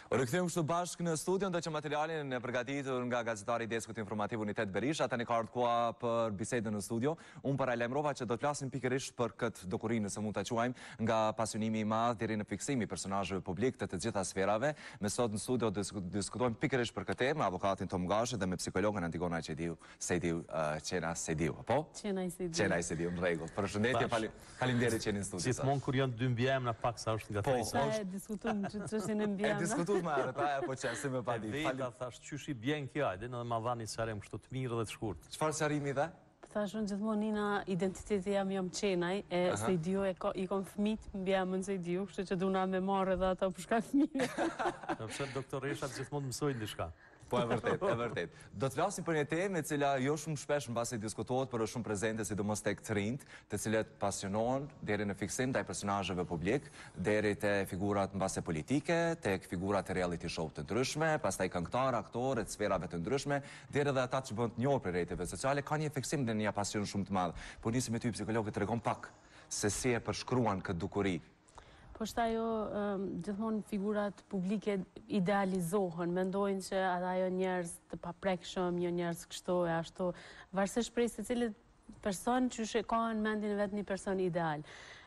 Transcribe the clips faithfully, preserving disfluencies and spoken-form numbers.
Rikthehemi kështu bashkë në studion do që materialin e përgatitur nga gazetari i deskut informativ Unitet Berisha, tani ka ardhur koha për bisedën në studio. Unë paralajmërova që do të flasim pikërisht për këtë dokurinë, nëse mund ta quajmë, nga pasionimi i madh deri në fiksimi personazheve publik të të gjitha sferave. Me sot në studio diskutojmë pikërisht për këtë temë me avokatin Tom Gashi dhe me psikologën Antigona Çediu, Sediu, Qena Sediu, po? Qena Sediu. Qena Sediu, në rregull. Përshëndetje, faleminderit që jeni në studio. Gjithmonë kur janë dy mbiemra pak sa është nga tre. Po, e diskutojmë çështjen e mbiemrave. Ma arëta, po qesim me pa ditë. Veta thash qysh i bjen kjo, ajde, në dhe ma dhani qarem kështu të mirë dhe të shkurt. Çfarë qarimi dhe? Thash unë gjithmonë Nina, identiteti jam jam Qenaj, e Sediu i kom fëmit mbi emrin Sediu, kështu që duna me marrë edhe ata për shkak fëmijëve. Sepse doktoreshat gjithmonë mësojnë diçka. Po, e vërtet, e vërtet. Do të flasim për një temë e cila jo shumë shpesh mbasi diskutohet, por është shumë prezente sidomos tek të rinjt, të cilët pasionohen deri në fiksim ndaj personazheve publik, deri te figurat mbase politike, tek figurat e reality show të ndryshme, pastaj këngëtar, aktorë të sferave të ndryshme, deri edhe ata që bëhen të njohur për rrjeteve sociale, kanë një fiksim dhe një pasion shumë të madh. Po nisim me ty psikologët, tregon pak se si e përshkruan këtë dukuri. Po është ajo, gjithmonë figurat publike idealizohen, mendojnë që ata janë njerëz të paprekshëm, jo njerëz kështu e ashtu, varësisht prej secilit person që e ka në mendjen e vet një person ideal.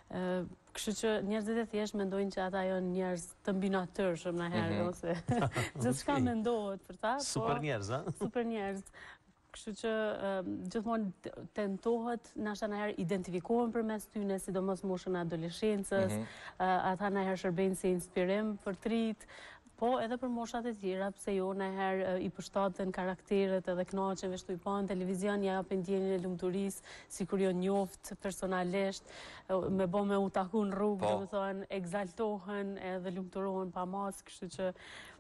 Kështu që njerëzit e thjesht mendojnë që ata janë njerëz të mbinatërshëm në herë, ose gjithçka mendohet për ta. Super njerëz, a? Super njerëz. Kështu që gjithmonë tentohet, nashta nëherë identifikohen përmes tyne, sidomos moshën e adoleshencës, ata nëherë shërbejnë si inspirim për të rit, po edhe për moshat e tjera, pse jo nëherë i përshtaten karakteret edhe kënaqen veç tu i pa në televizion, ja japin ndjenjën e lumturisë, sikur jo njoft personalisht, me bë me u taku në rrugë, domethënë egzaltohen edhe lumturohen pa mas, kështu që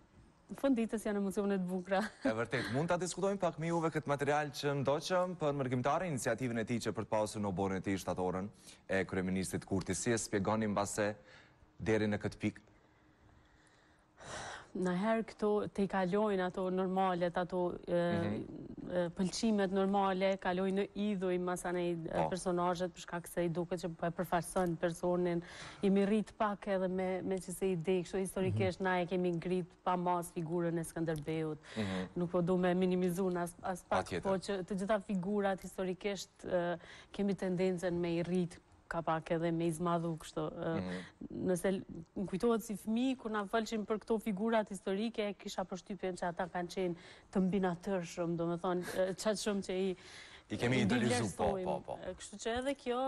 në fund ditës janë emocionet bukura. E vërtet, mund ta diskutojmë pak me juve këtë material që ndoqëm për mërgjimtare iniciativën e tij që për të pasur në oborrin e tij shtatorën e kryeministit Kurti. Si e shpjegoni mbase deri në këtë pikë? Nëherë këto te i kalojnë ato normalet, ato pëlqimet normale, kalojnë në idhuj masanej personazhet për shkak se i duket që po e përfaqëson personin, jemi rrit pak edhe me që se ide, kështu historikisht na e kemi ngrit pa mas figurën e Skënderbeut, nuk po du me minimizu në as pak, po që të gjitha figurat historikisht kemi tendencën me i rrit ka pak edhe me izmadhu kështu. Nëse më kujtohet si fëmijë, kur na folshin për këto figurat historike, kisha përshtypjen që ata kanë qenë të mbinatërshëm, domethënë çat shumë që i i kemi idealizuar, po, po, po. Kështu që edhe kjo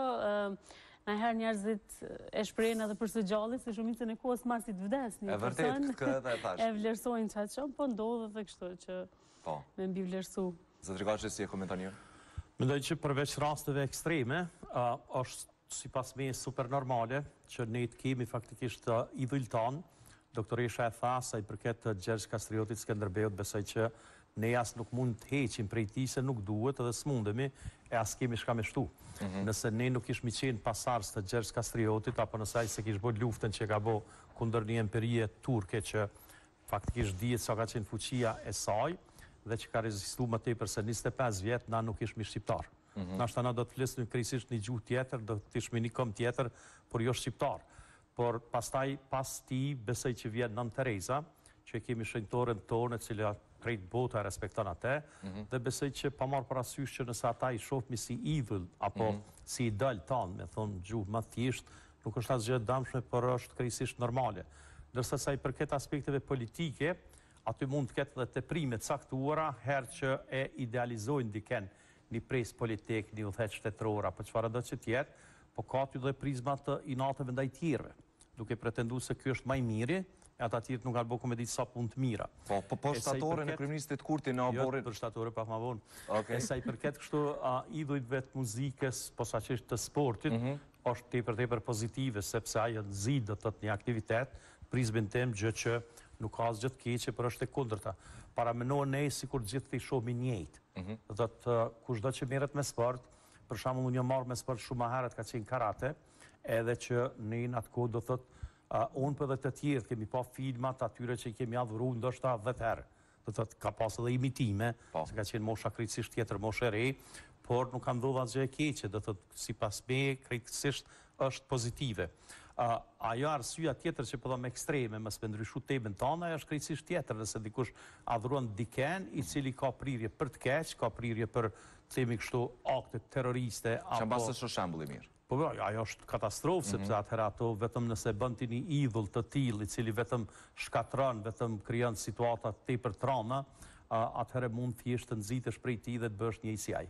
nëherë njerëzit e shprehin edhe për së gjalli, se shumicën e kohës marsit vdes një person. E vërtet, këtë edhe e thash. E vlerësojnë çat shumë, po ndodhet edhe kështu që me mbi vlerësu. Zotri Gashi, si e komenton ju? Mendoj që përveç rasteve ekstreme, është si pas me super normale, që ne të kemi faktikisht idhull tanë, doktoresha e tha, sa i përket të Gjergj Kastriotit Skënderbeut, besoj që ne as nuk mund të heqim prej tij se nuk duhet edhe s'mundemi, e as kemi shka me shtu. Nëse ne nuk ishmi qenë pasardhës të Gjergj Kastriotit, apo nëse ai se kish bo luftën që ka bo kundër një empirie turke që faktikisht dihet sa ka qenë fuqia e saj, dhe që ka rezistu më tepër se njëzet e pesë vjet, na nuk ishmi shqiptar. Nashta na do të flisnim krejtësisht një gjuhë tjetër, do të ishmi një kom tjetër, por jo shqiptar. Por pastaj pas ti besoj që vjen Nën Tereza, që kemi shenjtoren tonë, e cila krejt bota e respekton atë, dhe besoj që pa marrë parasysh që nëse ata i shohmi si idhull apo si idol tanë, me thonë gjuhë më thjesht, nuk është asgjë e dëmshme, por është krejtësisht normale. Ndërsa sa i përket aspekteve politike, aty mund të ketë dhe teprime të caktuara, herë që e idealizojnë diken një pres politik, një udhëheq shtetëror, apo çfarë do që tjetë, po ka aty dhe prizmat të inateve ndaj tjerëve, duke pretendu se kjo është më i miri, e ata tjerët nuk kanë bërë me ditë sa punë të mira. Po, po, po shtatore në kryeministit Kurti në oborrin. Jo, për shtatore pak më vonë. E sa i përket kështu idhujve të muzikës, posaçërisht të sportit, është tepër tepër pozitive, sepse ajo nxit do të thotë një aktivitet, prizmin tim gjë që nuk ka asgjë të keqe, por është e kundërta. Paramendojnë ne sikur gjithë të shohim njëjtë. Do të thotë kushdo që merret me sport, për shembull unë jam marrë me sport shumë më herët ka qenë karate, edhe që ne në atë kohë do thotë unë për dhe të tjerë kemi pa filmat atyre që i kemi adhuruar ndoshta dhjetë herë. Do thotë ka pas edhe imitime, se ka qenë mosha krejtësisht tjetër, moshë e re, por nuk ka ndodhur asgjë e keqe, do thotë sipas me krejtësisht është pozitive. Uh, ajo arsyeja tjetër që po them ekstreme, mos me ndryshu temën tonë, ajo është krejtësisht tjetër, nëse dikush adhuron diken i cili ka prirje për të keq, ka prirje për themi kështu akte terroriste apo çfarë është shembull i mirë? Po ajo është katastrofë, sepse atëherë ato vetëm nëse bën ti një idhull të tillë i cili vetëm shkatron, vetëm krijon situata tepër traumë, atëherë mund thjesht të nxitesh prej tij dhe të bësh një I C I.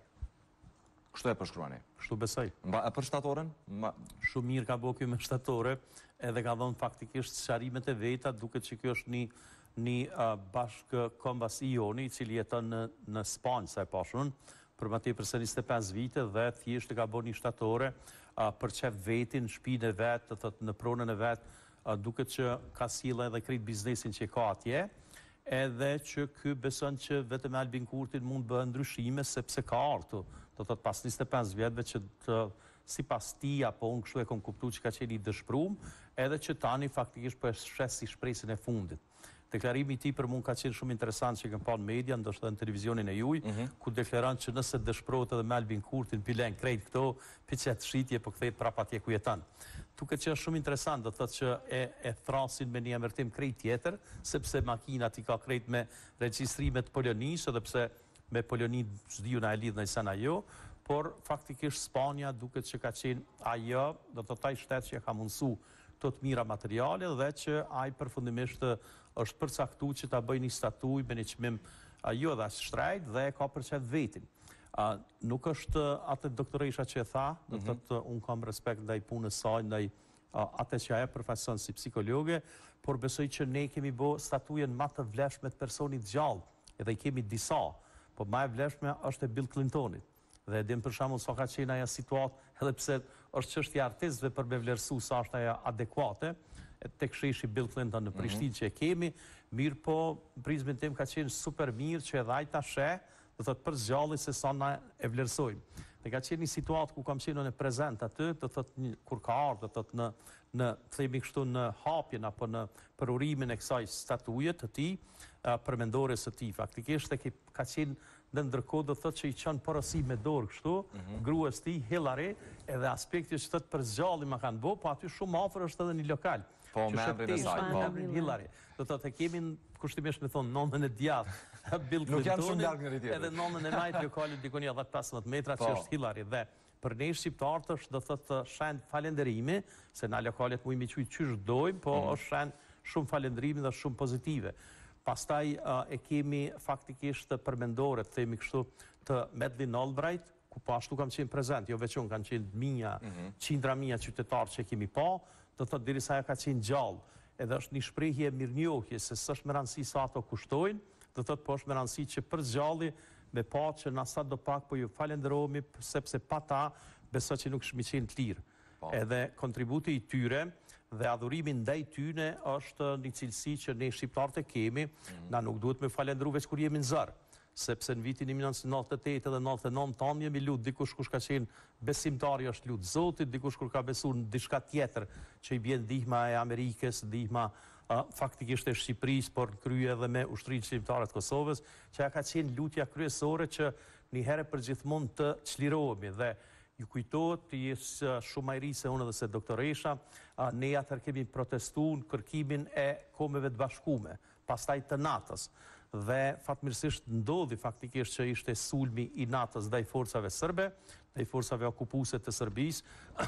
Kështu e përshkruani? Kështu besoj. Mba, për shtatorën? Ma... Shumë mirë ka bëu ky me shtatore, edhe ka dhënë faktikisht sqarimet e veta, duket që kjo është një një uh, bashkë kombas ioni, i cili jeton në, në Spanjë, sa e pashun, për më tepër se njëzet e pesë vite dhe thjesht e ka bërë një shtatore uh, për çep vetin, shtëpinë e vet, të thotë në pronën e vet, uh, duket që ka sjellë edhe krejt biznesin që ka atje, edhe që ky beson që vetëm Albin Kurtin mund bëhet ndryshime sepse ka ardhur. Do thotë pas njëzet e pesë vjetëve që të, sipas tij apo unë kështu e kam kuptuar që ka qenë I dëshpëruar, edhe që tani faktikisht po e shes si shpresën e fundit. Deklarimi I tij për mua ka qenë shumë interesant që kam pa në media, ndoshta në televizionin e juaj, mm -hmm. ku deklaron që nëse dëshpërohet edhe me Albin Kurtin, pilen krejt këto, piçet shitje po kthehet prapë atje ku jeton. Duket që është shumë interesant, do thotë që e, e thrasin me një emërtim krejt tjetër, sepse makinat I ka krejt me regjistrimet Polonisë, edhe pse me Poloni s'diu na e lidh në sen ajo, por faktikisht Spanja duket që ka qenë ajo, do të taj shtet që ka mundësu të të mira materiale dhe që ai përfundimisht është përcaktuar që ta bëjë një statuj me një çmim ajo dhe shtrejt dhe e ka përqet vetin. Uh, nuk është atë doktoresha që e tha, do të thotë unë kam respekt ndaj punës saj, ndaj uh, atë që ajo përfaqëson si psikologe, por besoj që ne kemi bë statujen më të vlefshme të personit gjallë, edhe I kemi disa, po më e vlefshme është e Bill Clintonit. Dhe e dim për shembull sa ka qenë ajo situatë, edhe pse është çështje artistëve për me vlerësu sa është ajo adekuate, tek sheshi Bill Clinton në Prishtinë mm -hmm. që e kemi, mirë po prizmin tim ka qenë super mirë që edhe ai ta sheh, do thotë për zgjalli se sa na e vlerësojmë. Dhe ka qenë një situatë ku kam qenë në prezent aty, do thotë kur ka ardhur, do thotë në në themi kështu në hapjen apo në përurimin e kësaj statuje të tij, përmendore së tij. Faktikisht e ka qenë dhe ndërkohë do thotë që I çon porosi me dorë kështu, mm -hmm. gruas tij Hillary, edhe aspekti që thotë për zgjalli ma kanë bë, po aty shumë afër është edhe një lokal. Po membrin e saj, po. Hillary. Do thotë kemi kushtimisht me thonë nonën e djathtë Bill Clinton. Nuk janë shumë larg njëri tjetrit. Edhe nonën e majt lokalit dikon dizet e pesëmbëdhjetë metra që është Hillary dhe për ne shqiptarët është do thotë shenjë falënderimi, se na lokalet mund të quajmë çysh dojmë, po mm -hmm. është shenjë shumë falënderimi dhe shumë pozitive. Pastaj uh, e kemi faktikisht të përmendore, të themi kështu, të Madeleine Albright, ku po ashtu kam qenë prezent, jo veçun kanë qenë minja, mm -hmm. qindra minja qytetarë që kemi pa, do thotë derisa ajo ka qenë gjallë, edhe është një shprehje mirënjohje se s'është me rëndësi sa ato kushtojnë, do thotë po është me rëndësi që për zgjalli me pa që na sa do pak po ju falenderohemi sepse pa ta besoj që nuk shmi qenë të lirë. Po. Edhe kontributi I tyre dhe adhurimi ndaj tyne është një cilësi që ne shqiptarët e kemi, mm -hmm. na nuk duhet me falenderu veç kur jemi në zërë, sepse në vitin një mijë nëntëqind e nëntëdhjetë edhe nëntëdhjetë e nëntë tanë jemi lutë, dikush kush ka qenë besimtari është lutë Zotit, dikush kur ka besu në diçka tjetër që I bjen ndihma e Amerikës, ndihma uh, faktikisht e Shqipërisë, por në krye edhe me ushtrinë shqiptare të Kosovës, që ja ka qenë lutja kryesore që një herë për gjithmonë të çlirohemi dhe ju kujtohet të jesë shumë ajri se unë dhe se doktoresha, ne atër kemi protestu në kërkimin e Kombeve të Bashkuara, pastaj të natës. Dhe fatmirësisht ndodhi faktikisht që ishte sulmi I natës ndaj forcave serbe, ndaj forcave okupuese të Serbisë,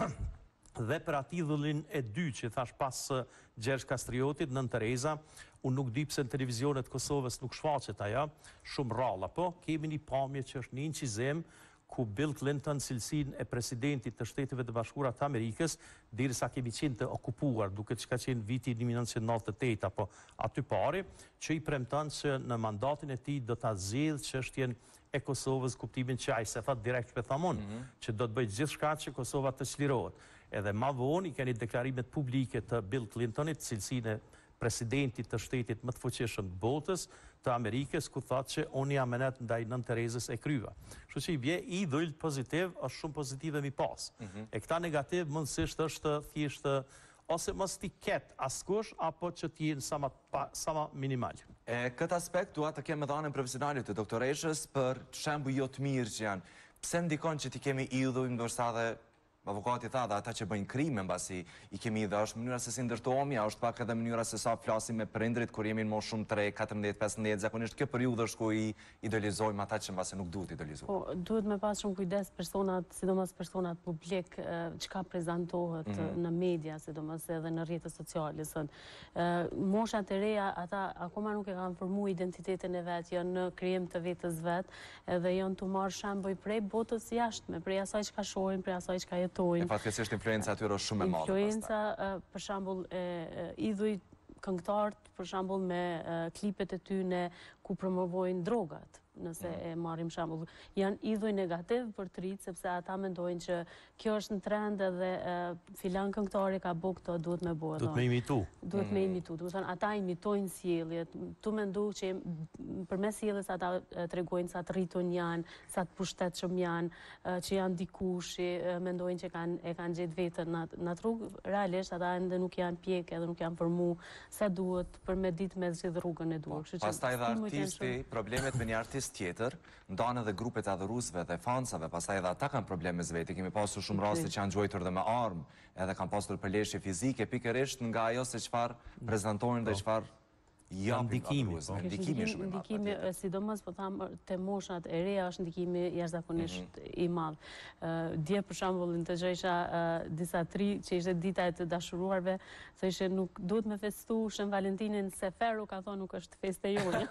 dhe për atë idhullin e dy që thash pas Gjergj Kastriotit, Nën Tereza, unë nuk di pse në televizionet Kosovës nuk shfaqet ajo, shumë rralla, po kemi një pamje që është një incizem ku Bill Clinton cilësinë e presidentit të Shteteve të Bashkuara të Amerikës, derisa kemi qenë të okupuar, duke që ka qenë viti një mijë nëntëqind e nëntëdhjetë e tetë apo aty pari, që I premton që në mandatin e tij do ta zgjidhë çështjen e Kosovës, kuptimin që ai se tha direkt shpejtamon, mm -hmm. që do të bëjë gjithçka që Kosova të çlirohet. Edhe më vonë I keni deklarimet publike të Bill Clintonit, cilësinë e presidentit të shtetit më të fuqishëm të botës, të Amerikës, ku thotë që unë jam menet ndaj Nën Terezës e kryva. Kështu që I bie idhull pozitiv është shumë pozitive mi pas. Mm -hmm. E këta negativ mundësisht është thjesht ose mos ti ket askush apo që ti jenë sa më sa më minimal. E këtë aspekt dua të kem edhe anën profesionale të doktoreshës për shembuj jo të mirë që janë. pse ndikon që ti kemi idhuj, ndërsa dhe avokati tha dhe ata që bëjnë krime mbasi i kemi dhe është mënyra se si ndërtohemi, a është pak edhe mënyra se sa flasim me prindrit kur jemi në moshë shumë tre, katërmbëdhjetë, pesëmbëdhjetë, zakonisht kjo periudhë është ku i idolizojmë ata që mbasi nuk duhet idolizojmë. Po, duhet me pas shumë kujdes personat, sidomos personat publik, që ka prezentohet në media, sidomos edhe në rrjetet sociale. Moshat e reja, ata akoma nuk e kanë formu identitetin e vet, janë në krijim të vetës vet, edhe janë të marrë shembuj prej botës jashtme, prej asaj që ka shohin, prej asaj që ka jetojnë. E fatkeqësisht influenca atyre është shumë e madhe. Influenca, për shembull, idhuj këngëtarët, për shembull, me klipet e tyre ku promovojnë drogat. Nëse e marrim shembull, janë idhuj negativ për të rinjt, sepse ata mendojnë që kjo është në trend edhe filan këngëtari ka bëu këto, duhet me bëu. Duhet me imitu. Duhet me imitu. Do të thonë ata imitojnë sjelljet. Tu mendoj që përmes sjelljes ata tregojnë sa të rritun janë, sa të pushtetshëm janë, që janë dikush, mendojnë që kanë e kanë gjetë veten në rrugë. Realisht ata ende nuk janë pjekë edhe nuk janë formu sa duhet për me ditë me zgjidh rrugën e duhur. Pastaj dhe artisti, problemet me një artist tjetër, ndonë edhe grupet adhurusve dhe fansave, pastaj edhe ata kanë probleme zveti. Kemi pasur shumë raste që janë gjuajtur dhe me armë, edhe kanë pasur përleshje fizike, pikërisht nga ajo se çfarë prezantojnë dhe çfarë japin adhurusve. Ndikimi shumë i madh. Ndikimi, sidomos po tham te moshat e reja është ndikimi jashtëzakonisht i madh. Dje për shembull ndëgjoisha disa tri që ishte dita e të dashuruarve, thoshte nuk duhet me festu Shën Valentinin se Ferru ka thonë nuk është festë e jonë.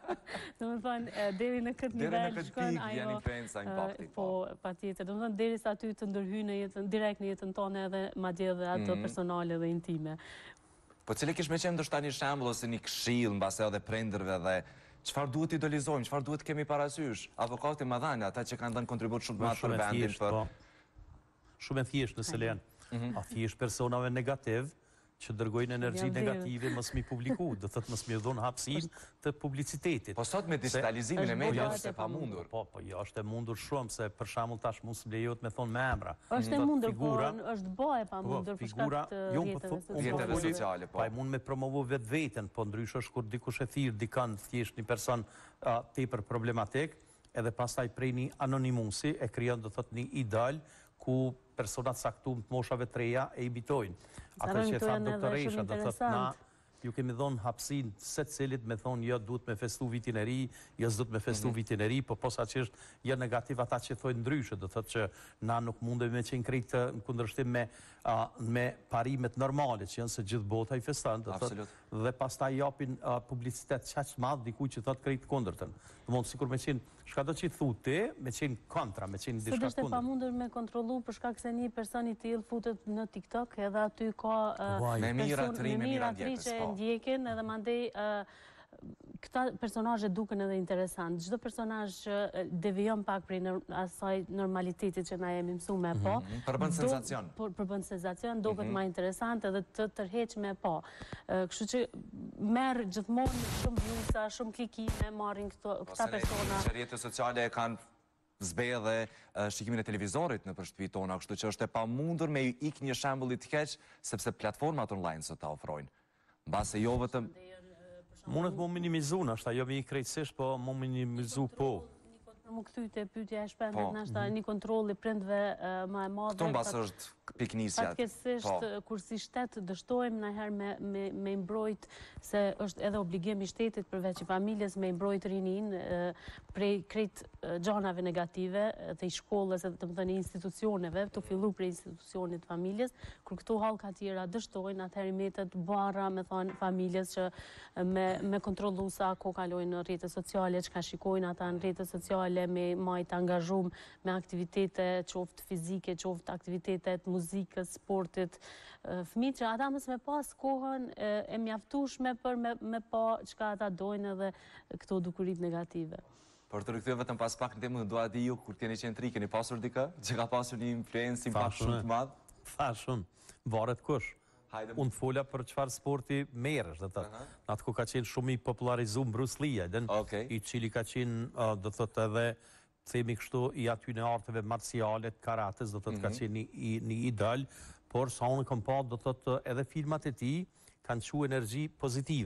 Domethënë deri në këtë nivel shkon ajo influenca impakti. Po, patjetër. Domethënë derisa aty të ndërhyjë në jetën direkt në jetën tonë edhe madje edhe ato personale dhe intime. Po cili kish me qenë ndoshta një shembull ose një këshill mbase edhe prindërve dhe çfarë duhet idolizojmë, çfarë duhet kemi parasysh? Avokati Madhani, ata që kanë dhënë kontribut shumë të madh për vendin për shumë e thjeshtë në Selen. A thjesht personave negativ që dërgojnë energji negative mos mi publiku, do thotë mos mi dhon hapësinë të publicitetit. Po sot me digitalizimin e mediave është e pamundur. Po, po, jo, është e mundur shumë se për shembull tash mos lejohet me thon me emra. Është e mundur, po është bëhe e pamundur për shkak të rrjeteve sociale, po. Pa mund me promovu vetveten, po ndryshe është kur dikush e thirr dikan thjesht një person tepër problematik, edhe pastaj prej një anonimusi e krijon do thotë një ideal ku personat saktum të moshave të reja e imitojnë. Ata që thanë doktoresha, do thotë na ju kemi dhonë hapsin se cilit me thonë jo duhet me festu vitin e ri, jo s'duhet me festu vitin e ri, po posa që është jo negativ ata që thojnë ndryshe, do thotë që na nuk mundemi me qenë krejtë në kundërshtim me, uh, me parimet normale, që janë se gjithë bota i festan, do thotë, dhe pas ta japin uh, publicitet qaq madh dikuj që thotë krejtë kundërtën. Dhe mund sikur me qenë, shka do që i thu ti, me qenë kontra, me qenë dishka kundër. Së është e pamundur me kontrolu për shkak se një person i tillë futet në TikTok edhe aty ka uh, me mira të ri, me mira ndjekës, po. Ndjekin edhe mandej këta personazhe duken edhe interesant. Çdo personazh që devijon pak prej asaj normalitetit që na jemi mësuar me po. Përbën senzacion. Përbën senzacion, duket më interesant edhe të tërheq me po. Kështu që merr gjithmonë shumë vjusa, shumë klikime marrin këto këta persona. Rrjetet sociale kanë zbedhe shikimin e televizorit në shtëpitë tona, kështu që është e pamundur me ik një shembull i të keq sepse platformat online sot ta ofrojnë. Mbase jo vetëm mundet më minimizu, nështë jo me i krejtësisht, po më minimizu po. Për më këthyte pytja e shpendit, nështë një kontrol i prindve ma e madhe. Këto mbasë është piknisjat. Fatkesisht, kur si shtet dështojmë nëherë me imbrojt, se është edhe obligim i shtetit përveç i familjes me imbrojt rinin prej krejt gjanave negative të i shkollës edhe të më thënë institucioneve, të fillu prej institucionit familjes, kur këto halka tjera dështojnë, atëheri metet bara me thënë familjes që me kontrolu sa ko kalojnë në rrjetet sociale, që ka shikojnë ata në rrjetet sociale, me majtë angazhum me aktivitete, qoftë fizike, qoftë aktivitetet, muzikës, sportit, fëmijët që ata mos me pas kohën e mjaftueshme për me pa çka ata dojnë edhe këto dukurit negative. Por të rikthyer vetëm pas pak në temën, dua di ju kur keni qenë tri, keni pasur dikë që ka pasur një influencë impakt shumë të madh? Fashun, varet kush. Unë fola për çfarë sporti merresh, do thotë. Atë ku ka qenë shumë i popularizuar Bruce Lee, i cili ka qenë do thotë edhe themi kështu i aty në arteve marciale, karates, do thotë ka qenë një idol, por sa unë kam pa do thotë edhe filmat e tij kanë çuar energji pozitive.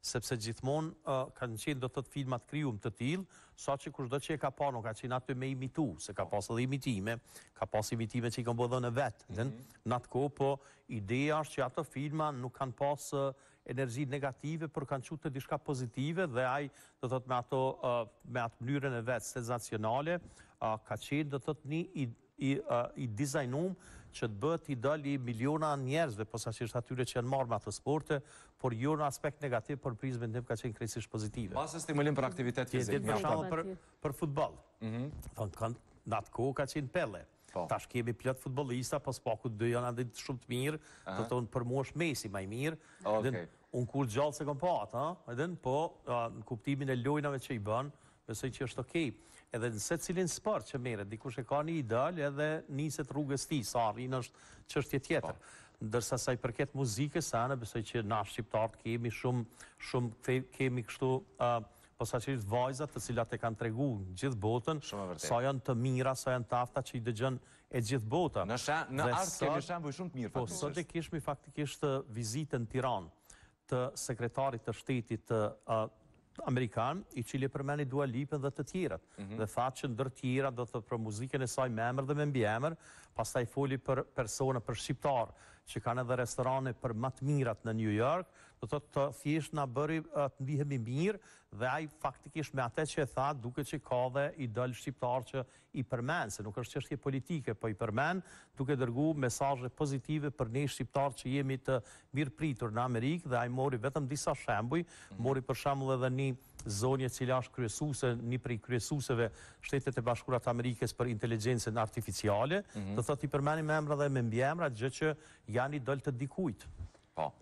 sepse gjithmonë uh, kanë qenë do të thotë filmat krijuar të tillë, saqë kushdo që e ka pa nuk ka qenë aty me imitu, se ka pas edhe imitime, ka pas imitime që i kanë bërë në vetë, mm -hmm. në atë kohë, po ideja është që ato filma nuk kanë pas uh, energji negative, por kanë qenë të diçka pozitive dhe ai do të thotë me ato uh, me atë mënyrën e vet senzacionale uh, ka qenë do të thotë një i i, uh, i dizajnuar që të bëhet i dali miliona njerëzve, posaçërisht atyre që janë marrë me ato sporte, por jo në aspekt negativ, por prizmen tim ka qenë krejtësisht pozitive. Pas stimulim për aktivitet fizik. Për shembull për për futboll. Mhm. Thonë në atë kohë ka qenë Pelle. Tash kemi plot futbollista, pas paku dy janë edhe shumë të mirë, do thonë për mua është Messi më i mirë. Unë kur gjallë se kam pa atë, edhe po në kuptimin e lojnave që i bën, besoj që është okay. Edhe në se cilin sport që merret, dikush e ka një ideal edhe niset rrugës tij, sa arrin është çështje tjetër. Ndërsa sa i përket muzikës, ana besoj që na shqiptarët kemi shumë shumë kemi kështu uh, posaçërisht vajzat të cilat e kanë treguar gjithë botën sa janë të mira, sa janë të afta që i dëgjon e gjithë bota. Në në art kemi shembuj shumë të mirë. Po sot e kishmi faktikisht vizitën në Tiranë të sekretarit të shtetit të uh, Amerikan, i cili përmeni Dua Lipën dhe të tjerat. Mm -hmm. Dhe tha që ndër tjera do të për muzikën e saj me emër dhe me mbiemër, pastaj foli për persona, për shqiptar, që kanë edhe restorane për më të mirat në New York, do të të thjesht na bëri të ndihemi mirë, dhe ai faktikisht me atë që e tha, duke që ka dhe i dal shqiptar që i përmen, se nuk është çështje politike, po i përmen, duke dërgu mesazhe pozitive për ne shqiptar që jemi të mirë pritur në Amerikë, dhe ai mori vetëm disa shembuj, mm -hmm. mori për shembull edhe një zonje cila është kryesuese, një prej kryesueseve Shtetet e Bashkuara të Amerikës për inteligjencën artificiale, mm -hmm. do thotë i përmeni me emra dhe me mbiemra, gjë që janë i dal të dikujt. Po.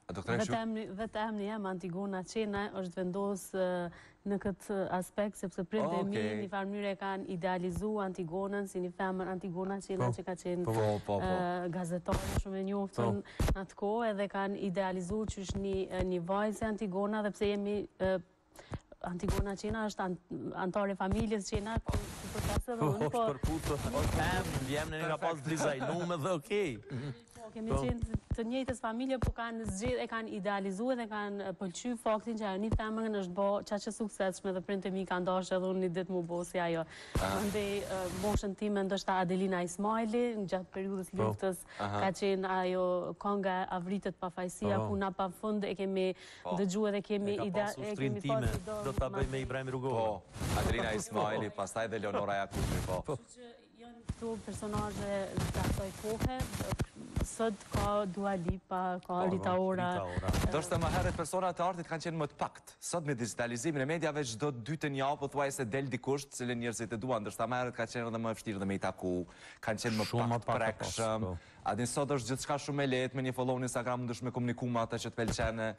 Vetë emri jam Antigona Qena është vendos në këtë aspekt, sepse prindë e mi një farë mënyrë e kanë idealizu Antigonën si një femër Antigona Qena që ka qenë gazetare shumë e njoftën në atë kohë, edhe kanë idealizu që është një vajzë Antigona, dhe pse jemi Antigona Qena është antare familjes Qena, ku përkasë dhe unë, po... është përputë, është temë, vjemë në një ka pas dizajnume dhe okej. Kemi qenë të njëjtës familje, po kanë zgjedhur e kanë idealizuar dhe kanë pëlqyer faktin që ajo një femër është bë çaq e suksesshme dhe prindët e mi kanë dashur edhe unë një ditë më bë si ajo. Andaj moshën time ndoshta Adelina Ismaili gjatë periudhës luftës ka qenë ajo konga avritet pafajësia, puna pafund, e kemi dëgjuar dhe kemi ide e kemi pasur do ta bëj me Ibrahim Rugova. Po, Adelina Ismaili, pastaj dhe Leonora Jakubi, po. Këto personazhe të asaj kohe, sot ka Dua Lipa, ka Rita Ora. Do shtë më herët personat të artit kanë qenë më të pakt. Sot me digitalizimin e mediave çdo dy të një po thuaj se del dikush të cilën njerëzit e duan, ndërsa më herët ka qenë edhe më e vështirë dhe me i taku, kanë qenë më pakt prekshëm. A din sot është gjithçka shumë e lehtë, me një follow në Instagram mundesh me komuniku me ata që të pëlqen.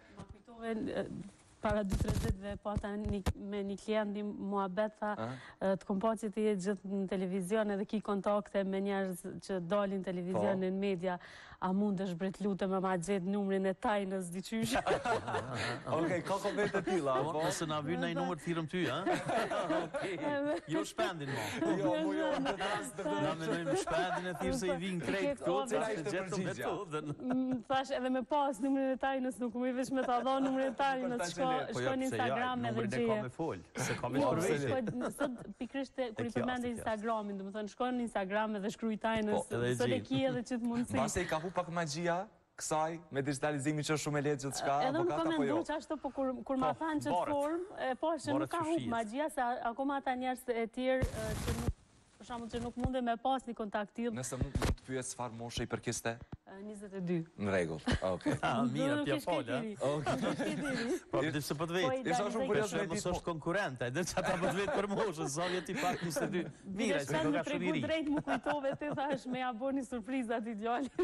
Para dy tre ditëve pata me një klient një muhabet, tha të kom pa që ti je gjithë në televizion edhe ki kontakte me njerëz që dalin televizion në media, a mund është bret lutem me ma gjetë numrin e tajnës diqysh? Okej, ka komente tilla. Nëse na vjen në një numër thirrëm ty, ha? Okej. Jo shpendin mo. Jo, mu jo në të rast të Na mendojmë shpendin e thirrë se i vin krejt këtu, cila ishte përgjigjja. Thash edhe me pas numrin e tajnës, nuk më i vesh me ta dhon numrin e tajnës, shko në Instagram edhe gjeje. Numrin e ka me fol, se ka me shpërvejtë. Sot pikrisht kur i përmende Instagramin, do të thonë shko në Instagram edhe shkruaj tajnës, sot e ki edhe çit mundsi. Pak magjia kësaj me digitalizimin që është shumë e lehtë gjithçka, edhe nuk kam menduar çashtu, po kur kur ma thanë që formë, po që nuk ka hub magjia, se akoma ata njerëz e tjerë që nuk, për shembull, që nuk mundën me pas një kontakt tillë. Nëse mund të pyes çfarë moshe i përkiste? njëzet e dy. Në rregull. Okej. Ah, mirë, pja fol, ha. Okej. Po ti se po të vjet. Isha shumë kurioz me mos është konkurrente, edhe çata po të vjet për moshën, sa vjet i pak njëzet e dy. Mirë, se do ka shumë i ri. Drejt më kujtove ti thash me ja bëni surprizë aty djalit.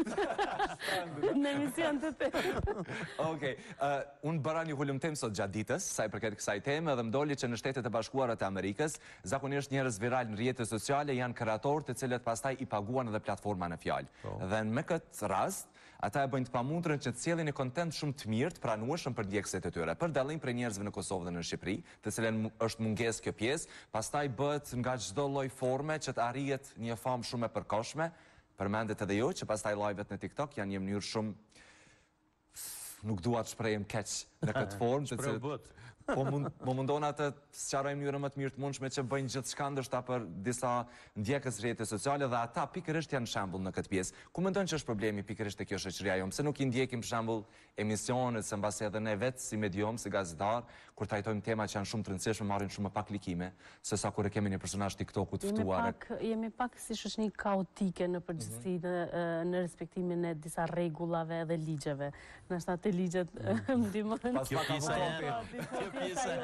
Në emision të te. Okej. Unë bëra një hulumtim sot gjatë ditës, sa i përket kësaj teme, dhe më doli që në Shtetet e Bashkuara të Amerikës, zakonisht njerëz viral në rrjetet sociale janë kreatorë të cilët pastaj i paguan edhe platforma në fjalë. Dhe në këtë rast, ata e bëjnë të pamundurën që të sjellin një kontent shumë të mirë, të pranueshëm për ndjekësit e tyre. Për dallim prej njerëzve në Kosovë dhe në Shqipëri, të cilën është mungesë kjo pjesë, pastaj bëhet nga çdo lloj forme që të arrihet një famë shumë e përkohshme. Përmendet edhe jo që pastaj live-et në TikTok janë një mënyrë shumë nuk dua të shprehem keq në këtë formë, po më mundon atë të sqaroj mënyrën më të mirë të mundshme që bëjnë gjithçka ndoshta për disa ndjekës rrjete sociale dhe ata pikërisht janë shembull në këtë pjesë. Ku mendon që është problemi pikërisht te kjo shoqëria jonë? Pse nuk i ndjekim për shembull emisionet, se mbasi edhe ne vetë si medium, si gazetar, kur trajtojmë tema që janë shumë të rëndësishme, marrin shumë më pak klikime, se sa kur e kemi një personazh TikToku të ftuar. Jemi pak si shoqëni kaotike në përgjithësi në respektimin e disa rregullave dhe ligjeve. Ndoshta te ligjet ndihmojnë. Kjo pjesa Kjo pjesa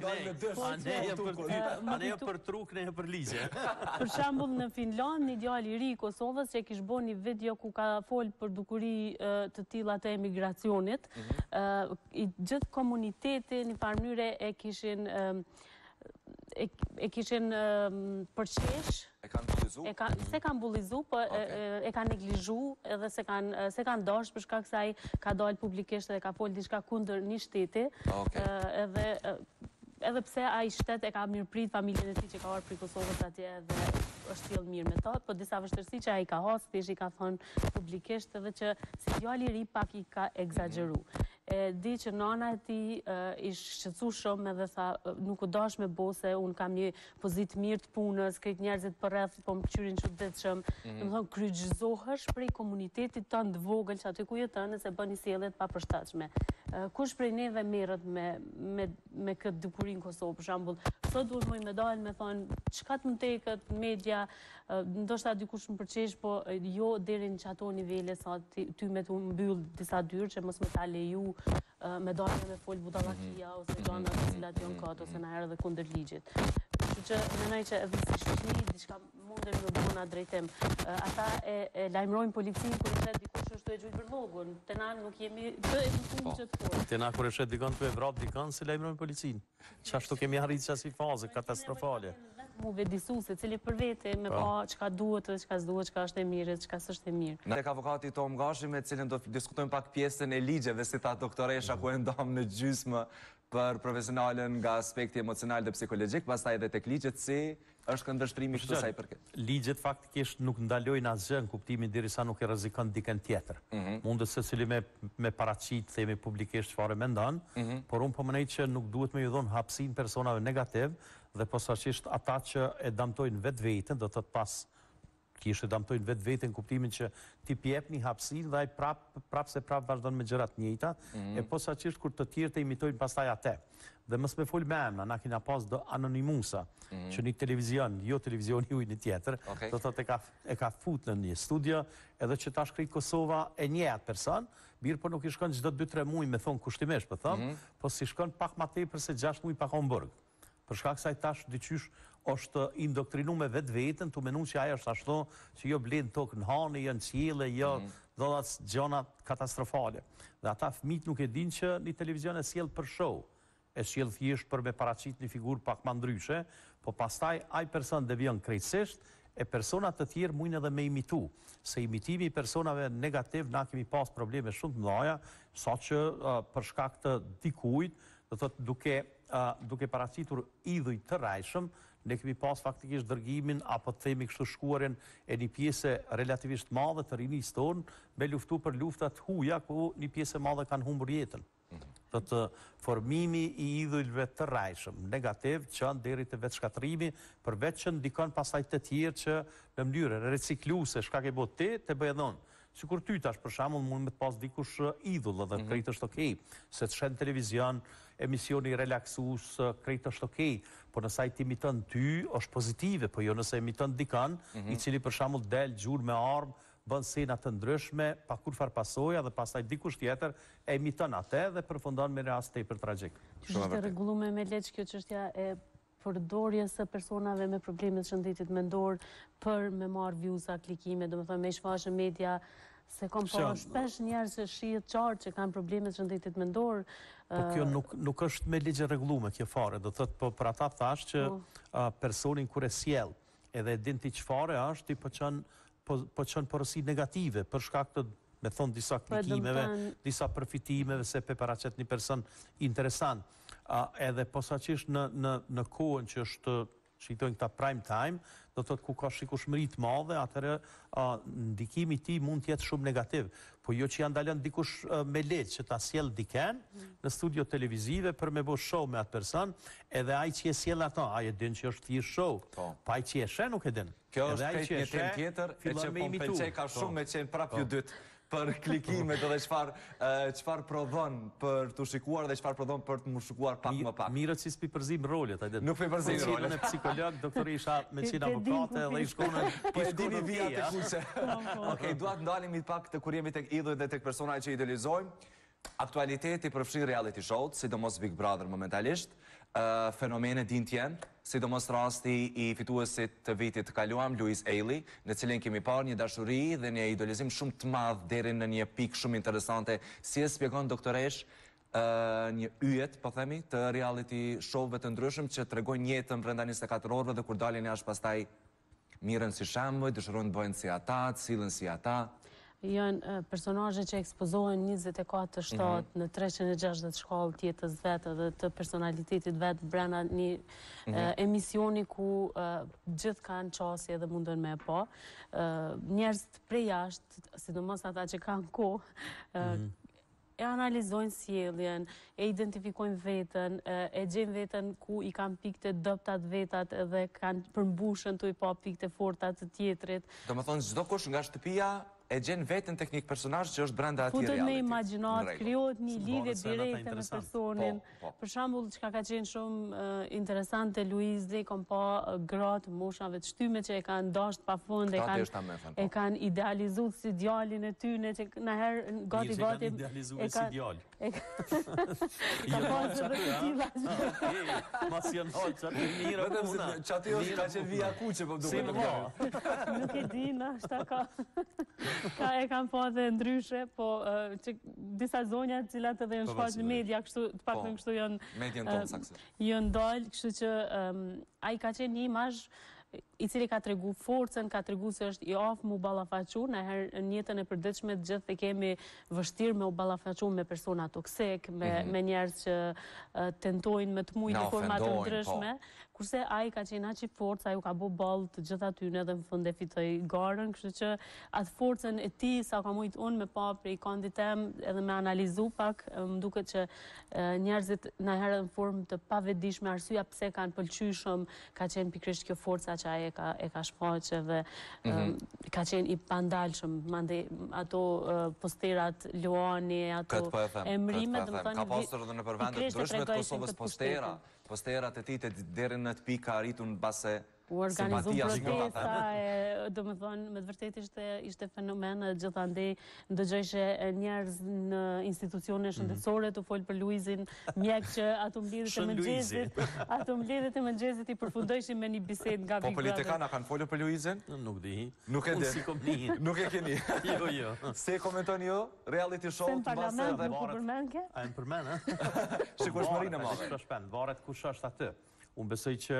a ne për truk, ne për ligje. Për shembull në Finland, një djalë i ri i Kosovës që kishte bërë një video ku ka fol për dukuri të tilla të emigracionit, i gjithë komuniteti në një mënyrë e kishin e kishin përqesh. E kanë bullizu? Se kanë bullizu, po e kanë neglizhu edhe se kanë dashur për shkak se ai ka dalë publikisht dhe ka folë diçka kundër një shteti. Edhe edhe pse ai shtet e ka mirëprit familjen e tij që ka ardhur prej Kosovës atje dhe është sjell mirë me to, po disa vështirësi që ai ka has, thjesht i ka thënë publikisht edhe që si djali i ri pak i ka egzageruar. E di që nana e tij i shqetësu shumë edhe tha nuk u dash me bose, unë kam një pozitë mirë të punës, këtë njerëzit për rreth po më pëqyrin çuditshëm. Domethënë kryqëzohesh prej komunitetit tënd të vogël që aty ku jeton se bën sjellje të papërshtatshme. Kush prej neve merret me me me këtë dukuri në Kosovë për shembull, sot duhet më medal me thonë çka të më tekët media, ndoshta dikush më përqesh, po jo deri në çato nivele sa ty me të mbyll disa dyrë që mos më ta leju me dalje me fol budallakia ose gjëra të cilat janë kot ose na herë edhe kundër ligjit. Kështu që mendoj që edhe si shoqëri diçka mundet në bëna drejtim. Ata e lajmërojnë policinë kur i thot dikush është e gjujt për llogun. Te na nuk jemi të e punë që të fortë. Te na kur e shet dikon të e vrap dikon se lajmërojnë policinë. Çashtu kemi arritur çasi faze katastrofale. Mu vedisu se cili për vete me pa çka duhet dhe çka s'duhet, çka është e mirë, çka s'është e mirë. Ne ka avokati Tom Gashi me cilin do diskutojmë pak pjesën e ligjeve, si tha doktoresha ku e ndam në gjysmë për profesionalen nga aspekti emocional dhe psikologjik, pastaj edhe tek ligjet si është këndvështrimi këtu sa i përket. Ligjet faktikisht nuk ndalojnë asgjë në kuptimin derisa nuk e rrezikon dikën tjetër. Mundet secili me me paraqit themi publikisht çfarë mendon, por unë po mendoj që nuk duhet me i dhon hapësinë personave negativ dhe posaçërisht ata që e damtojnë vetveten, do të thotë pas kish e damtojnë vetveten në kuptimin që ti jep një hapësinë dhe ai prap prap se prap vazhdon me gjërat të njëjta, e posaçërisht kur të tjerë të imitojnë pastaj atë. Dhe mos me fol me emra, na kena pas do anonimusa, që një televizion, jo televizioni uj një tjetër, do thotë e ka e ka fut në një studio, edhe që tash krejt Kosova e njeh atë person, mirë po nuk i shkon çdo dy tre muaj me thon kushtimisht, po them, po si shkon pak më tepër se gjashtë muaj pa Hamburg. Për shkak se ai tash dyqysh është indoktrinuar me vetveten, tu mendon që ai është ashtu, që jo blen tokë në hanë, janë qielle, jo dhodat gjëna katastrofale. Dhe ata fëmijët nuk e dinë që një televizion e sjell për show, e sjell thjesht për me paraqit një figurë pak më ndryshe, po pastaj ai person devion krejtësisht e persona të tjerë mujnë edhe me imitu. Se imitimi i personave negativ na kemi pas probleme shumë të mëdha, saqë për shkak të dikujt, do thotë duke duke paraqitur idhuj të rajshëm, ne kemi pas faktikisht dërgimin apo të themi kështu shkuarjen e një pjesë relativisht madhe të rinisë tonë me luftu për luftat huja ku një pjesë e madhe kanë humbur jetën. Do të formimi i idhujve të rajshëm negativ që deri te vetëshkatrimi, përveç që ndikon pastaj të tjerë që në mënyrë recikluese shka ke bëu ti, të bëj edhe unë. Sikur ty tash për shembull mund me të pas dikush idhull edhe krejt është okej, se të shen televizion, emisioni relaksues, krejt është okej, por nëse ai imiton ty është pozitive, po jo nëse imiton dikan, i cili për shembull del gjur me armë, bën sena të ndryshme, pa kur farë pasoja dhe pastaj dikush tjetër e imiton atë dhe përfundon me rast tepër tragjik. Është rregulluar me leç kjo çështja e përdorjes së personave me probleme të shëndetit mendor për me marr views-a, klikime, domethënë me shfaqje media, se kam pa shpesh njerëz që shihet qartë që kanë probleme të shëndetit mendor. Po kjo nuk nuk është me ligje rregulluar kjo fare, do thotë po për ata thash që personin kur e sjell edhe e din ti çfarë është, ti po çon po po çon porosi negative për shkak të me thon disa klikimeve, disa përfitimeve se pe paraqet një person interesant. Edhe posaçërisht në në në kohën që është shitojnë këta prime time, do të thotë ku ka shikueshmëri të madhe, atëherë uh, ndikimi i tij mund të jetë shumë negativ. Po jo që ja ndalon dikush uh, me letë që ta sjell diken mm. në studio televizive për me bëu show me atë person, edhe ai që e sjell ato, ai e din që është thjesht show. Po pa ai që e sheh nuk e din. Kjo është një temë tjetër, e që po më pëlqej ka shumë me qenë prapë ju dytë për klikimet edhe çfarë çfarë prodhon për të shikuar dhe çfarë prodhon për të më shikuar pak më pak. Mirët si spi përzim rolet, hajde. Nuk pi përzim rolet. Në psikolog, doktori isha me qenë avokate dhe i shkonë po e dini via tek kuçe. Okej, dua të ndalemi pak të kur jemi tek idhujt dhe tek personazhet që idealizojmë. Aktualiteti përfshin reality show, sidomos Big Brother momentalisht. Uh, fenomene din tjenë, sidomos rasti i fituesit të vitit të kaluam, Louise Ailey, në cilin kemi parë një dashuri dhe një idolizim shumë të madh deri në një pikë shumë interesante, si e shpjegon doktoresh uh, një yjet, po themi, të reality show-ve të ndryshëm që tregojnë jetën brenda njëzet e katër orëve dhe kur dalin jashtë pastaj mirën si shembull, dëshirojnë të bëjnë si ata, të sillen si ata. Janë personazhe që ekspozohen njëzet e katër shtatë mm -hmm. në treqind e gjashtëdhjetë shkallë të jetës vetë dhe të personalitetit vetë brenda një mm -hmm. uh, emisioni ku uh, gjithë kanë qasje dhe mundën me pa. Uh, njerëz prej jashtë, sidomos ata që kanë kohë, uh, mm -hmm. e analizojnë sjelljen, e identifikojnë veten, e gjejnë veten ku i kanë pikë të dobtat vetat dhe kanë përmbushën të i pa pikë të forta të tjetrit. Domethënë çdo kush nga shtëpia e gjen veten tek një personazh që është brenda atij reality. reality. Futet me imagjinat, krijohet një lidhje direkte me personin. Po, po. Për shembull, çka ka qenë shumë uh, interesante Luizi, kam pa uh, gratë moshave të shtyme që e kanë dashur pafund, e kanë e kanë idealizuar si djalin e tyre që na herë gati gati e idealizuar si djal. Ka pasur edhe të tilla. Mos janë hoca të mira. Vetëm çati është ka qenë via kuçe po duhet të bëj. Nuk e di, ndoshta ka Ka e kam pa dhe ndryshe, po uh, që disa zonja të cilat edhe në shfaq në media, kështu, të pak në kështu janë uh, janë dalë, kështu që um, a i ka qenë një imazh i cili ka tregu forcën, ka tregu se është i aftë mu ballafaqu, në herë në jetën e përditshme të gjithë e kemi vështirë me u ballafaqu me persona toksik, me, mm -hmm. me njerëz që uh, tentojnë me të mujtë në format të ndryshme, po. Kurse ai ka qenë aq i fortë, ai u ka bë ball të gjithë atyre dhe në fund e fitoi garën, kështu që atë forcën e tij sa ka mujt unë me pa prej kandit tem edhe me analizu pak, më duket që uh, njerëzit në herë në formë të pavetëdijshme arsyeja pse kanë pëlqyer shumë, ka qenë pikërisht kjo forca që ai e ka e ka shfaqe dhe mm -hmm. um, ka qenë i pandalshëm, mandej ato uh, posterat Luani, ato emrimet, domethënë ka pasur edhe në përvende të ndryshme të Kosovës postera, posterat e tij deri në të pikë arritun mbase u organizu protesta, e, do më thonë, me të vërtet ishte, ishte fenomen, gjithandej ndëgjojshe njerëz në institucione shëndetësore të folë për Luizin, mjek që ato mbledhjet e mëngjesit, ato mbledhjet e mëngjesit i përfundojshin me një bisedë nga Big Brother. Po politikana kanë folur për Luizin? Nuk di. Nuk e di. Si kom ni. Nuk e keni. Jo, jo. Se komentoni ju, reality show të base edhe... Nuk u përmen ke? A e më përmen, ha? Shikueshmërinë e madhe. Varet kush është aty. Unë besoj që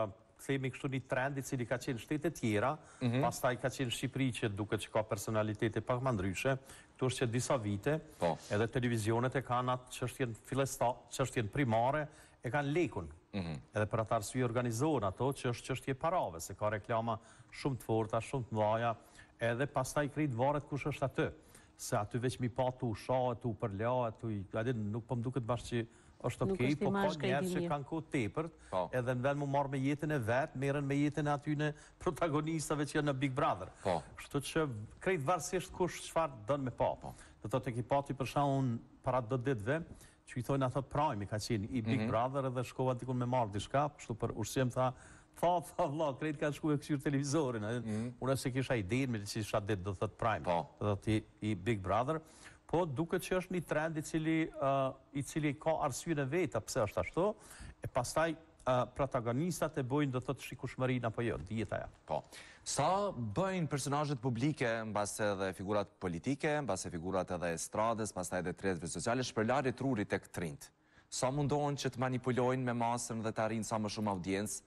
themi kështu një trend i cili ka qenë shtete tjera, mm -hmm. pastaj ka qenë Shqipëri që duket që ka personalitete pak më ndryshe, këtu është që disa vite, po. Edhe televizionet e kanë atë çështjen fillesta, çështjen primare, e kanë lekun. Mm -hmm. Edhe për atë arsye organizohen ato që është çështje parave, se ka reklama shumë të forta, shumë të mëdha, edhe pastaj krejt varet kush është aty. Se aty veç mi pa tu shahet, tu përlahet, tu i, nuk po më duket bashkë që është okej, po ka njerëz që kanë kohë tepërt, edhe në vend mu marrë me jetën e vetë, merren me jetën e atyne protagonistave që janë në Big Brother. Kështu që krejt varësisht kush çfarë don me pa. Do thotë ki pati për shkakun para do ditëve, që i thonë ato Prime ka qenë i Big Brother edhe shkova diku me marrë diçka, kështu për ushqim tha, tha, tha vlla, krejt kanë shkuar këtyr televizorin. Unë se kisha idenë me që isha ditë do thotë Prime, do thotë i Big Brother. Po duket që është një trend i cili, uh, i cili ka arsyën e vetë, pse është ashtu, e pastaj uh, protagonistat e bojnë do thotë shikueshmërinë apo jo, dieta ja. Po. Sa bëjnë personazhet publike, mbase edhe figurat politike, mbase figurat edhe estradës, pastaj edhe rrjeteve sociale, shpërlarje truri tek trinjt. Sa mundohen që të manipulojnë me masën dhe të arrijnë sa më shumë audiencë?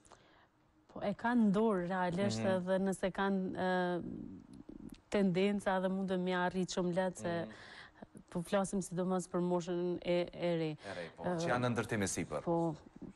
Po e kanë dorë realisht, mm -hmm. edhe nëse kanë uh, tendenca dhe mundën me arrit shumë lehtë se mm. po flasim sidomos për moshën e, e re. E re, po, që janë në ndërtim e sipër. Po,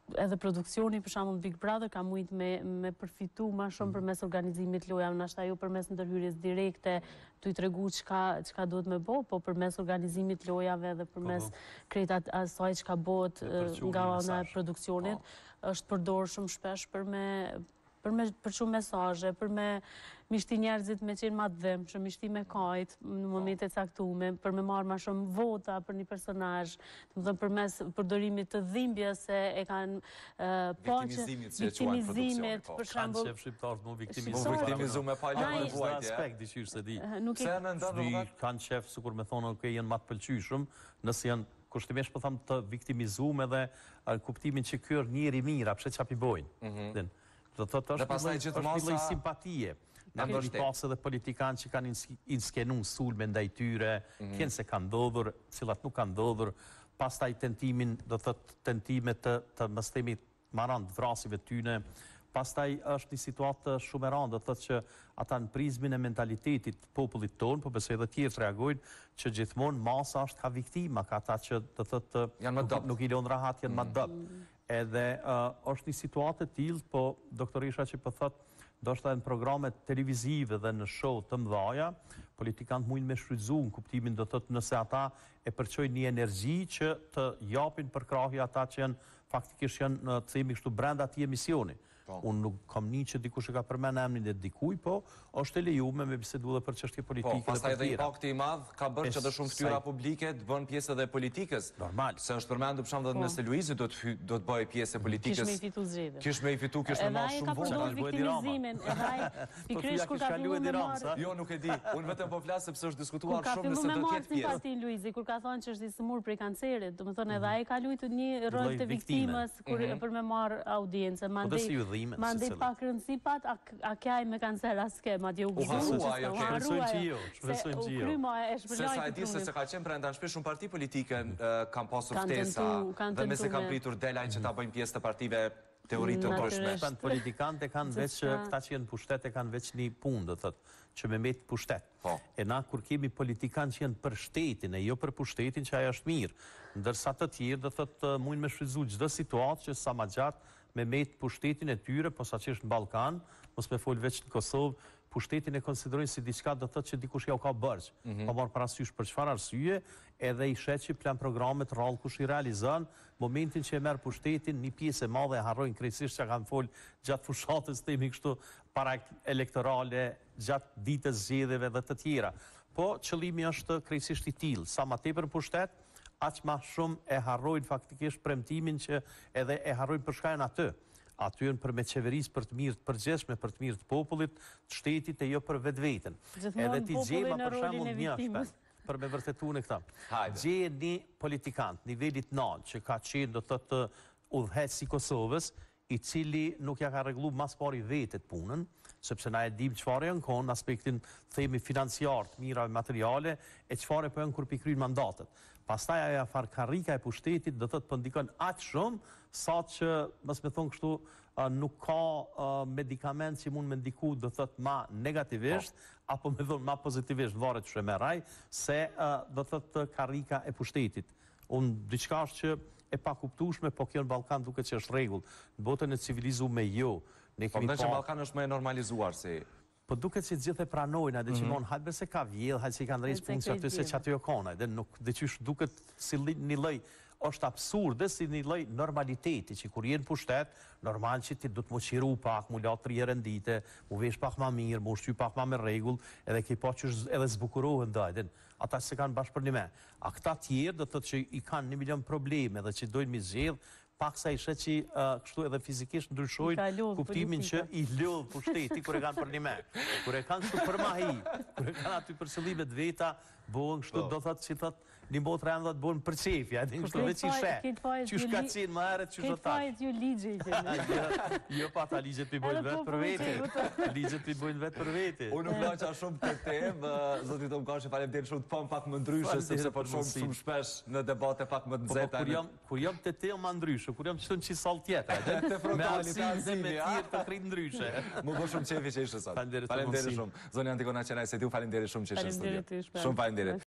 edhe produksioni për shembull Big Brother ka mujt me me përfitu më shumë përmes organizimit loja, ndoshta jo përmes ndërhyrjes direkte, tu i tregu çka çka duhet me bë, po përmes organizimit lojave dhe përmes krejt asaj çka bëhet nga ana e produksionit, është përdorur shumë shpesh për me për me për shumë mesazhe, për me mishti njerëzit me qenë ma dhëmshëm, mishti me kajt në momente të caktuara, për me marrë ma shumë vota për një personazh, domethënë përmes përdorimit të dhimbjes se e kanë viktimizimit, si e quajnë viktimizimit, për shembull. Kanë qef shqiptarët më viktimizim viktimizim. me pa lënë Në vuajtje. aspekt diçysh se di. Se në ndonë Kanë qef sikur me thonë ok janë më të pëlqyeshëm, nëse janë kushtimisht po them të viktimizuar edhe kuptimin që ky është njëri mirë, pse çapi bojnë. Do të thotë është një lloj simpatie. Në një pas edhe politikanë që kanë inskenu sulme ndaj tyre, kënë se kanë ndodhur, cilat nuk kanë ndodhur, pastaj tentimin, do të thotë tentime të të mos themi marrant vrasive tyne, pastaj është një situatë shumë e rëndë, do të thotë që ata në prizmin e mentalitetit të popullit tonë, po besoj edhe tjerë reagojnë që gjithmonë masa është ka viktima, ka ata që do të thotë nuk i lënë rahat, janë më dopt. Edhe është një situatë e tillë, po doktorisha që po thotë ndoshta në programe televizive dhe në show të mëdha, politikanët mundin me shfrytëzu në kuptimin do të thotë nëse ata e përçojnë një energji që të japin përkrahje ata që janë faktikisht janë në të themi kështu brenda atij emisioni. Unë nuk kam një që dikush e ka përmend emrin e dikuj, po është e lejuar me bisedu edhe për çështje politike dhe po, pastaj edhe impakti i madh ka bërë që të shumë fytyra publike të bëhen pjesë edhe politikës. Normal. Se është përmendur për shembull nëse Luizi do të do të bëjë pjesë e politikës. Kish me i fitu zgjedhjet. Kish me i fitu, kish me marrë shumë votë. Edhe ai ka përdorur viktimizimin, edhe ai pikërisht kur ka filluar me marrë. Jo, nuk e di. Unë vetëm po flas sepse është diskutuar shumë nëse do të jetë pjesë. Simpati Luizi kur ka thënë që është i smur prej kancerit, domethënë edhe ai ka luajtur një rol të viktimës kur për me marrë audiencë, mandej mandej pak rëndësi pat, a kjaj me kancer aske, ma t'ju gëzuar, që u harrua jo, se u kryma e shpërlajt të sa e di se se ka qenë brenda në shpesh shumë parti politike kam pasur ftesa dhe me se kam pritur delajnë që ta bëjnë pjesë të partive teoritë të ndryshme. Politikanët e kanë veç, këta që jenë pushtet e kanë veç një punë, do thëtë, që me metë pushtet. E na kur kemi politikanë që jenë për shtetin e jo për pushtetin që ajo është mirë, ndërsa të tjerë, do thëtë, mujnë me shfrytëzu çdo situatë që sa ma gjatë me metë pushtetin e tyre, po sa që është në Ballkan, mos me folë veç në Kosovë, pushtetin e konsiderojnë si diçka do thotë që dikush ja u ka bërgjë. Pa marrë parasysh për çfarë arsye, edhe i shet që plan programet rrallë kush i realizon, momentin që e merr pushtetin, një pjesë e madhe e harrojnë krejtësisht që kanë folë gjatë fushatës temi kështu para elektorale, gjatë ditës zgjedhjeve dhe të tjera. Po qëllimi është krejtësisht i tillë, sa më tepër pushtet, aq ma shumë e harrojnë faktikisht premtimin që edhe e harrojnë për shkajnë atë. Aty janë për me qeverisë për të mirë të përgjithshme, për të mirë të popullit, të shtetit e jo për vetveten. Edhe ti gjema për shembull një shpesh, për me vërtetuar këta. Gjeje një politikant, nivelit nal, që ka qenë do të thotë udhëheqës i Kosovës, i cili nuk ja ka rregulluar mas pari vetet punën, sepse na e dim çfarë janë kon aspektin themi financiar të mirave materiale e çfarë po janë kur pikryn mandatet. Pastaj ajo farkarrika e pushtetit do thotë po ndikon aq shumë sa që mos më thon kështu nuk ka medikament që mund me ndiku do thotë ma negativisht apo me thon ma pozitivisht varet çu e merraj se do thotë karrika e pushtetit. Unë diçka është që e pa kuptueshme, po kjo në Ballkan duket që është rregull. Në botën e civilizuar me jo. Ne kemi pa. Po në Ballkan është më e normalizuar si. Po duket që gjithë e pranojnë, edhe që mon hajtë se ka vjedh, hajtë se i kanë drejtë punë që aty se që aty jo kona, edhe nuk dhe qysh duket si një lloj është absurde si një lloj normaliteti, që kur jenë pushtet, normal që ti du të mu qiru pak, mu latë tri herë në dite, mu vesh pak ma mirë, mu ushty pak ma me regull, edhe ki pa që edhe zbukurohen dajden, ata se kanë bashkë për një me. A këta tjerë, do të të që i kanë një milion probleme dhe që dojnë mi zxedh, pak sa ishe që kështu edhe fizikisht ndryshojnë kuptimin që i lodhë pushteti kër e kanë për një me. Kër e kanë kështu për mahi, kër e kanë aty për qëllimet veta, bohën kështu do thotë që thotë një botë rëndë të bohën për qefja, edhe kështu veç i she. Qysh ka qenë më herët, qysh do ta. Këtë fajt ju ligje i qenë. Jo pa ta ligjet pi bojnë vetë për vete. Ligjet pi bojnë vetë për vete. Unë nuk laqa shumë këtë temë, zotit Tomkashi, faleminderit shumë të pam pak më ndryshe, sepse po shumë shumë shpesh në debate pak më të nxehta. Kur jam të temë më ndryshe, kur jam çton çi sall tjetër, me arsye me tjetër të krijt ndryshe. Mu bë shumë qefi që ishe sot. Faleminderit shumë. Zoni Antigona Qenaj se ti u faleminderit shumë që ishe sot. Shumë faleminderit.